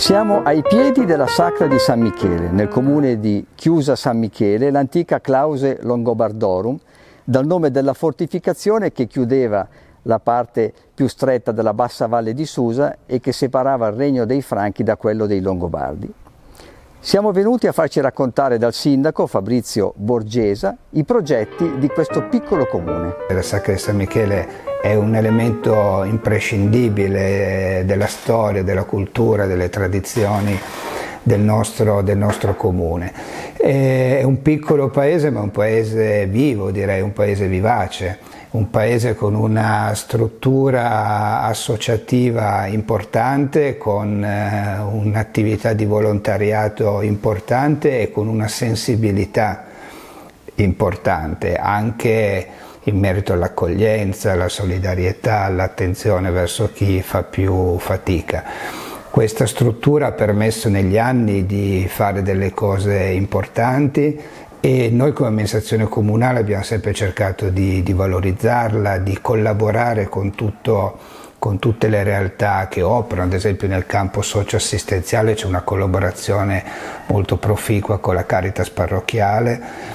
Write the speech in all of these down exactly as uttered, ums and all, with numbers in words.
Siamo ai piedi della Sacra di San Michele, nel comune di Chiusa San Michele, l'antica Clause Longobardorum, dal nome della fortificazione che chiudeva la parte più stretta della bassa valle di Susa e che separava il regno dei Franchi da quello dei Longobardi. Siamo venuti a farci raccontare dal sindaco Fabrizio Borgesa i progetti di questo piccolo comune. La Sacra di San Michele è un elemento imprescindibile della storia, della cultura, delle tradizioni del nostro, del nostro comune. È un piccolo paese, ma un paese vivo, direi, un paese vivace, un paese con una struttura associativa importante, con eh, un'attività di volontariato importante e con una sensibilità importante, anche in merito all'accoglienza, alla solidarietà, all'attenzione verso chi fa più fatica. Questa struttura ha permesso negli anni di fare delle cose importanti e noi come amministrazione comunale abbiamo sempre cercato di, di valorizzarla, di collaborare con, tutto, con tutte le realtà che operano. Ad esempio nel campo socio-assistenziale c'è una collaborazione molto proficua con la Caritas parrocchiale.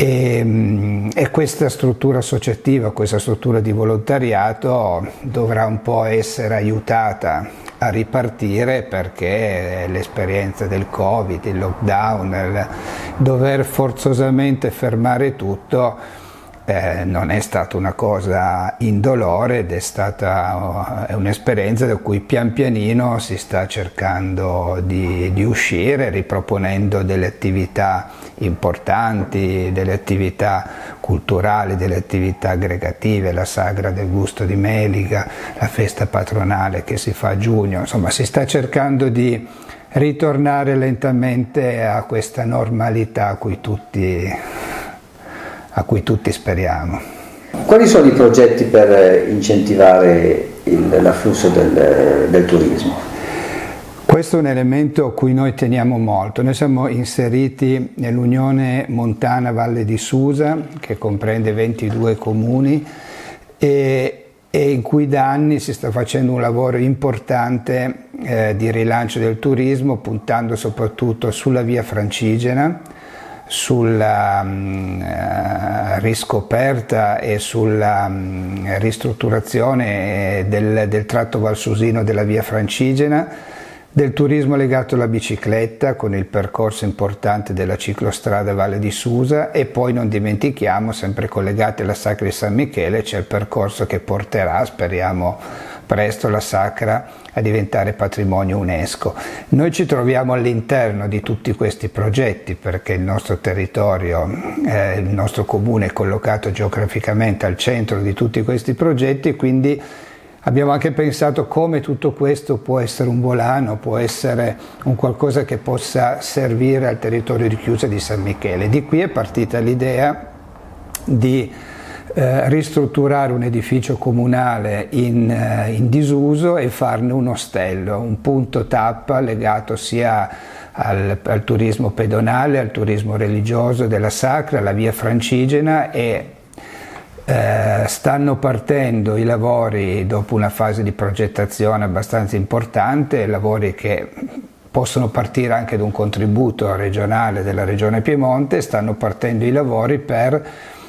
E, e questa struttura associativa, questa struttura di volontariato dovrà un po' essere aiutata a ripartire, perché l'esperienza del Covid, il lockdown, il dover forzosamente fermare tutto eh, non è stata una cosa indolore ed è stata è un'esperienza da cui pian pianino si sta cercando di, di uscire, riproponendo delle attività importanti, delle attività culturali, delle attività aggregative, la Sagra del Gusto di Meliga, la festa patronale che si fa a giugno. Insomma, si sta cercando di ritornare lentamente a questa normalità a cui tutti, a cui tutti speriamo. Quali sono i progetti per incentivare l'afflusso del, del turismo? Questo è un elemento a cui noi teniamo molto. Noi siamo inseriti nell'Unione Montana Valle di Susa, che comprende ventidue comuni e, e in cui da anni si sta facendo un lavoro importante eh, di rilancio del turismo, puntando soprattutto sulla via Francigena, sulla uh, riscoperta e sulla um, ristrutturazione del, del tratto valsusino della via Francigena, del turismo legato alla bicicletta con il percorso importante della ciclostrada Valle di Susa, e poi non dimentichiamo, sempre collegati alla Sacra di San Michele, c'è il percorso che porterà, speriamo presto, la Sacra a diventare patrimonio UNESCO. Noi ci troviamo all'interno di tutti questi progetti perché il nostro territorio, eh, il nostro comune è collocato geograficamente al centro di tutti questi progetti, quindi abbiamo anche pensato come tutto questo può essere un volano, può essere un qualcosa che possa servire al territorio di Chiusa di San Michele. Di qui è partita l'idea di eh, ristrutturare un edificio comunale in, eh, in disuso e farne un ostello, un punto tappa legato sia al, al turismo pedonale, al turismo religioso della Sacra, alla via Francigena, e Eh, stanno partendo i lavori dopo una fase di progettazione abbastanza importante, lavori che possono partire anche da un contributo regionale della Regione Piemonte. Stanno partendo i lavori per,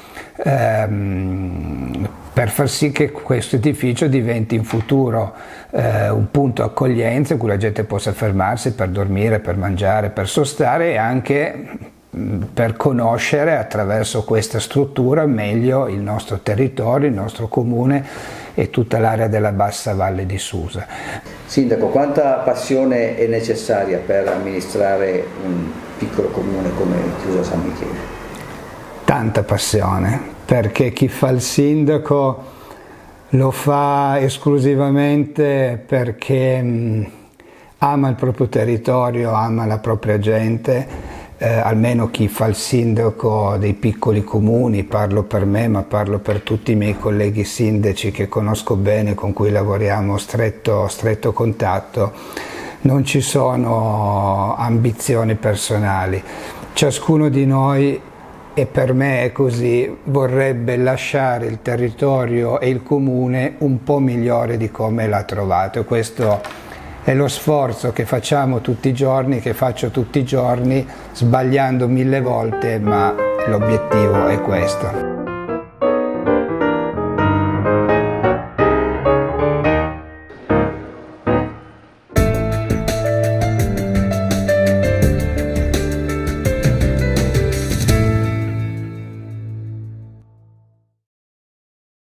ehm, per far sì che questo edificio diventi in futuro eh, un punto accoglienza in cui la gente possa fermarsi per dormire, per mangiare, per sostare, e anche per conoscere attraverso questa struttura meglio il nostro territorio, il nostro comune e tutta l'area della bassa valle di Susa. Sindaco, quanta passione è necessaria per amministrare un piccolo comune come Chiusa San Michele? Tanta passione, perché chi fa il sindaco lo fa esclusivamente perché mh, ama il proprio territorio, ama la propria gente. Eh, almeno chi fa il sindaco dei piccoli comuni, parlo per me ma parlo per tutti i miei colleghi sindaci che conosco bene, con cui lavoriamo stretto, stretto contatto, non ci sono ambizioni personali. Ciascuno di noi, e per me è così, vorrebbe lasciare il territorio e il comune un po' migliore di come l'ha trovato. Questo è lo sforzo che facciamo tutti i giorni, che faccio tutti i giorni, sbagliando mille volte, ma l'obiettivo è questo.